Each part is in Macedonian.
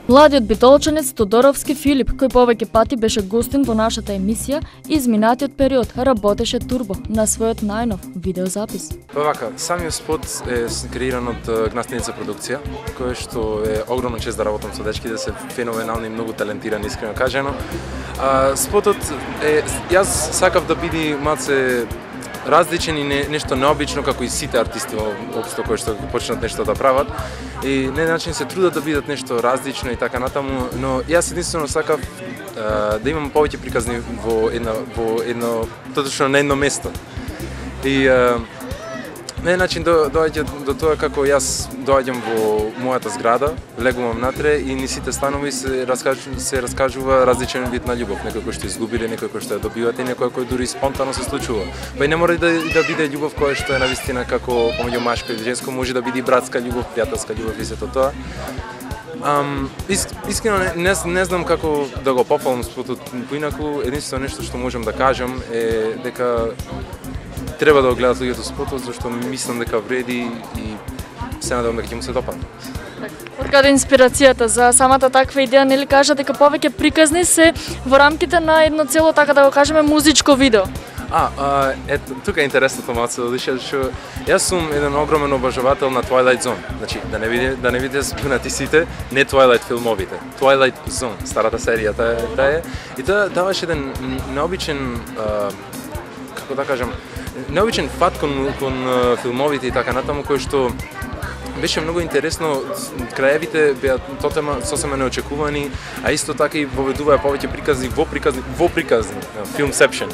Младиот битолчанец Тодоровски Филип, кој повеќе пати беше гостин во нашата емисија, изминатиот период работеше турбо на својот најнов видеозапис. Вака, самиот спот е креиран од Гнастеница продукција, кој што е огромна чест да работам со дечки, да се феноменални, многу талентирани, искрено кажано. Спотот е, јас сакав да биде малце различен и нешто необично, како и сите артисти општо кои што почнат нешто да прават. И на начин се трудат да бидат нешто различно и така натаму, но јас единствено сакав да имам повеќе приказни во едно точно на едно место. И на еден начин доаѓа до тоа како јас доаѓам во мојата зграда, легувам натре и ни сите станови се раскажува различен вид на љубов, некој кој што изгубиле, некој кој што ја добивате, некој кој дури спонтано се случува. Па и не мора да биде љубов која што е навистина како помеѓу машко и женско, може да биде и братска љубов, пријателска љубов и сето тоа. Искрено не знам како да го пофалам спотот поинаку, единствено нешто што можам да кажам е дека треба да го гледат луѓето спотот, зашто мислам дека вреди и се надевам дека ќе му се допадне. Од каде инспирацијата за самата таква идеја, нели кажа дека повеќе приказни се во рамките на едно цело, така да го кажеме, музичко видео? Ето, тука е интересното малце да одише, што јас сум еден огромен обожавател на Twilight Zone. Значи, да не видите збунати сите, не Twilight филмовите. Twilight Zone, старата серија, таа е. И таа даваше еден необичен, како да кажам, необичен фат кон филмовите и така натаму, кој што беше многу интересно. Краевите беа тотема сосема неочекувани, а исто така и воведуваа повеќе приказни во приказни, Filmception.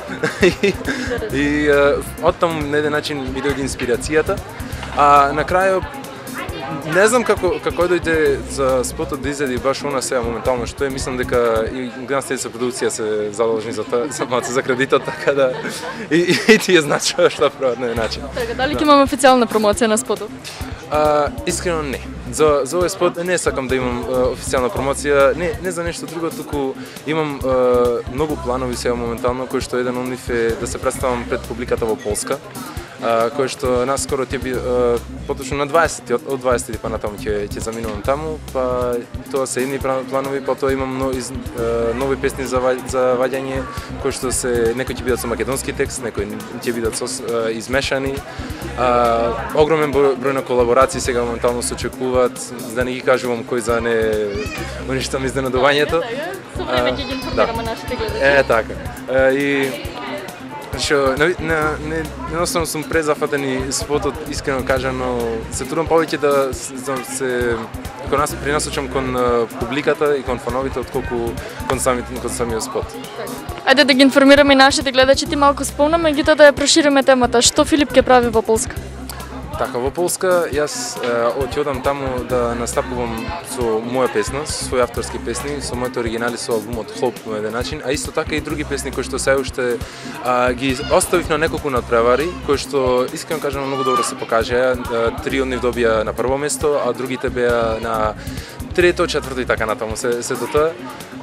И оттам на еден начин ми дојде инспирацијата, а на крајот не знам како дојде за спотот да изеди баш она сега моментално што е, мислам дека и Гнастеница продукција се задолжни за тоа, за кредитот, така да и тие значува што прават на еден начин. Така, дали ќе имаме официјална промоција на спотот? Искрено не. За овој спот не сакам да имам официјална промоција, не за нешто друго, туку имам многу планови сега моментално, кој што еден од нив е да се представам пред публиката во Полска, кој што наскоро ќе би поточно на 20 од 20 па натаму ќе заминувам таму, па тоа се едни планови, па тоа имам нови песни за ваѓање, кои што се некои ќе бидат со македонски текст, некои ќе бидат со измешани. Огромен број на колаборации сега моментално се очекуваат, да не ги кажувам кој за не уништам изненадувањето. Со време ќе ги информираме нашите гледачи. Така. И што едноставно сум презафатен и спотот, искрено кажано, се трудам повеќе да се принасочам кон публиката и кон фановите отколку кон самиот спот. Ајде да ги информираме и нашите гледачи, ти малку спомнаме, меѓутоа да ја прошириме темата. Што Филип ќе прави во Полска? Така, во Полска јас ќе одам таму да настапувам со моја песна, со своји авторски песни, со моите оригинали со албумот Hope на еден начин, а исто така и други песни кои што се уште ги оставив на неколку надпревари, кои што искрено кажано многу добро се покажаа. 3 од нив добија на прво место, а другите беа на трето, четврто и така натаму се до тоа.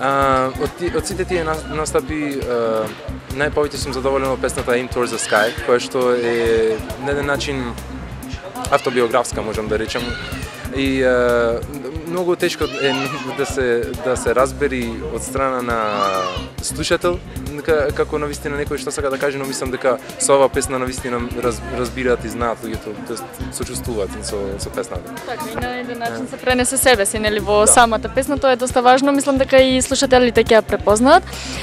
Од сите тие настапи најповеќе сум задоволен од песната Aim Towards the Sky, која што е на еден начин автобиографска, можам да речем, и многу тешко е да се разбери од страна на слушател како навистина некој што сака да каже, но мислам дека со оваа песна навистина разбираат и знаат луѓето, тоест сочувствуваат со песната. Така, и на еден начин се пренесе себе си, нели, во самата песна, тоа е доста важно, мислам дека и слушателите ќе ја препознаат.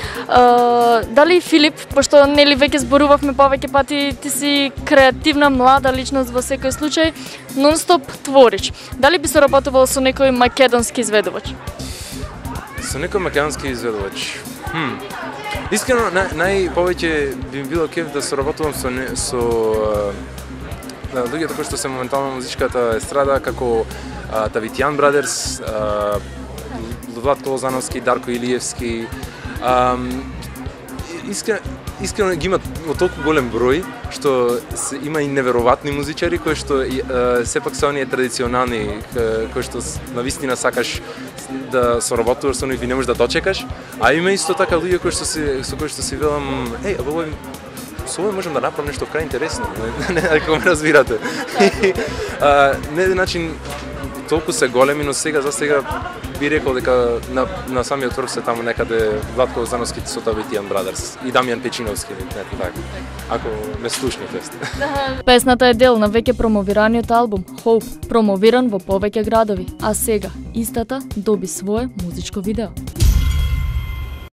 Дали Филип, пошто нели веќе зборувавме повеќе пати, ти си креативна млада личност во секој случај, нон-стоп твориш. Дали би соработувал со некој македонски изведувач? Со некој македонски изведувач? Искрено, најповеќе би било кеф да соработувам со луѓето кои што се моментално на музичката естрада, како Тавитјан Брадерс, Владко Лозановски, Дарко Илиевски. Искрено ги имат во толку голем број, што има и неверојатни музичари кои што сепак се оние традиционални, кои што навистина сакаш да соработуваш со нив и не можеш да дочекаш, а има исто така луѓе со кои што си велам, со овој можам да направам нешто крај интересно, ако ме разбирате. На еден начин толку се големи, но за сега би рекол дека на самиот врв се таму некаде Владко Озановски со Табитиан Брадерс и Дамјан Печиновски, нето така. Ако ме слушнете сте. Песната е дел на веќе промовираниот албум Hope, промовиран во повеќе градови, а сега истата доби свое музичко видео.